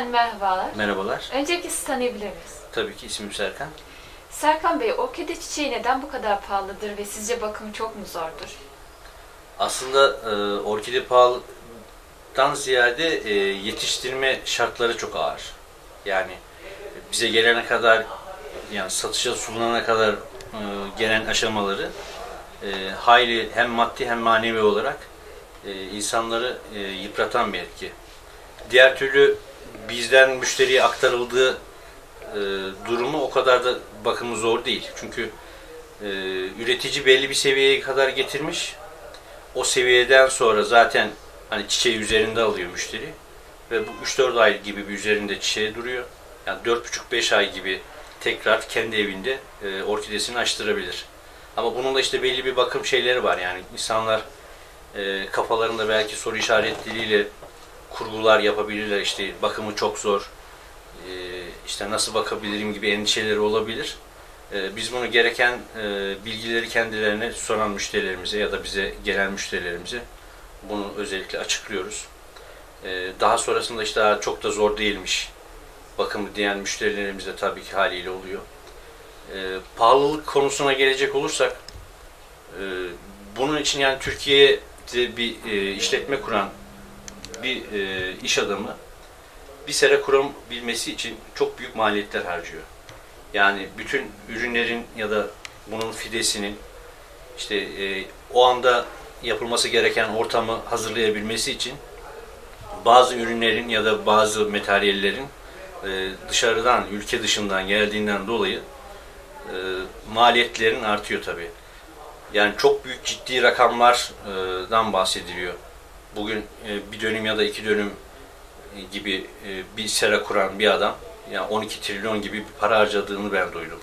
Efendim merhabalar. Merhabalar. Öncelikle sizi tanıyabilir miyiz? Tabii ki ismim Serkan. Serkan Bey, orkide çiçeği neden bu kadar pahalıdır ve sizce bakımı çok mu zordur? Aslında orkide pahalıdan ziyade yetiştirme şartları çok ağır. Yani bize gelene kadar, yani satışa sunulana kadar gelen aşamaları hayli hem maddi hem manevi olarak insanları yıpratan bir etki. Diğer türlü bizden müşteriye aktarıldığı durumu o kadar da bakımı zor değil. Çünkü üretici belli bir seviyeye kadar getirmiş. O seviyeden sonra zaten hani çiçeği üzerinde alıyor müşteri. Ve bu 3-4 ay gibi bir üzerinde çiçeği duruyor. Yani 4,5-5 ay gibi tekrar kendi evinde orkidesini açtırabilir. Ama bunun da işte belli bir bakım şeyleri var. Yani insanlar kafalarında belki soru işaretleriyle kurgular yapabilirler. İşte bakımı çok zor, işte nasıl bakabilirim gibi endişeleri olabilir. Biz bunu gereken bilgileri kendilerine soran müşterilerimize ya da bize gelen müşterilerimize bunu özellikle açıklıyoruz. Daha sonrasında işte çok da zor değilmiş bakımı diyen müşterilerimiz de tabii ki haliyle oluyor. Pahalılık konusuna gelecek olursak, bunun için yani Türkiye'de bir işletme kuran bir iş adamı bir sera kurabilmesi için çok büyük maliyetler harcıyor. Yani bütün ürünlerin ya da bunun fidesinin işte o anda yapılması gereken ortamı hazırlayabilmesi için bazı ürünlerin ya da bazı materyallerin dışarıdan, ülke dışından geldiğinden dolayı maliyetlerin artıyor tabii. Yani çok büyük ciddi rakamlardan bahsediliyor. Bugün bir dönüm ya da 2 dönüm gibi bir sera kuran bir adam yani 12 trilyon gibi bir para harcadığını ben duydum.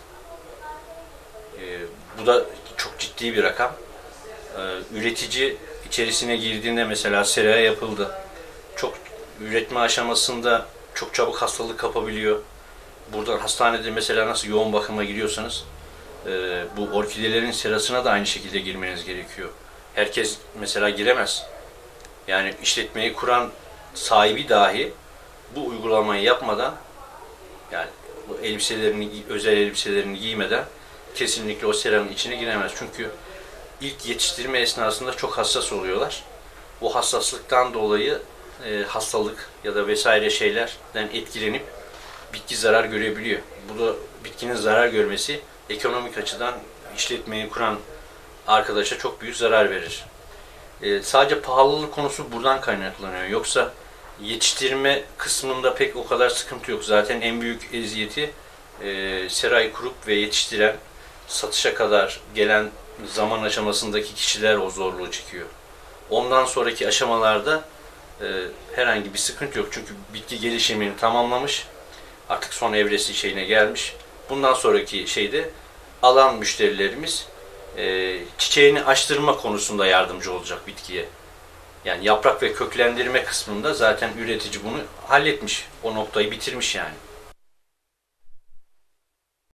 Bu da çok ciddi bir rakam. Üretici içerisine girdiğinde mesela seraya yapıldı. Çok üretme aşamasında çok çabuk hastalık kapabiliyor. Burada hastanede mesela nasıl yoğun bakıma giriyorsanız bu orkidelerin serasına da aynı şekilde girmeniz gerekiyor. Herkes mesela giremez. Yani işletmeyi kuran sahibi dahi bu uygulamayı yapmadan, yani bu elbiselerini, özel elbiselerini giymeden kesinlikle o seranın içine giremez. Çünkü ilk yetiştirme esnasında çok hassas oluyorlar. Bu hassaslıktan dolayı hastalık ya da vesaire şeylerden etkilenip bitki zarar görebiliyor. Bu da bitkinin zarar görmesi ekonomik açıdan işletmeyi kuran arkadaşa çok büyük zarar verir. Sadece pahalılık konusu buradan kaynaklanıyor. Yoksa yetiştirme kısmında pek o kadar sıkıntı yok. Zaten en büyük eziyeti serayı kurup ve yetiştiren, satışa kadar gelen zaman aşamasındaki kişiler o zorluğu çekiyor. Ondan sonraki aşamalarda herhangi bir sıkıntı yok. Çünkü bitki gelişimini tamamlamış. Artık son evresi şeyine gelmiş. Bundan sonraki şeyde alan müşterilerimiz çiçeğini açtırma konusunda yardımcı olacak bitkiye. Yani yaprak ve köklendirme kısmında zaten üretici bunu halletmiş. O noktayı bitirmiş yani.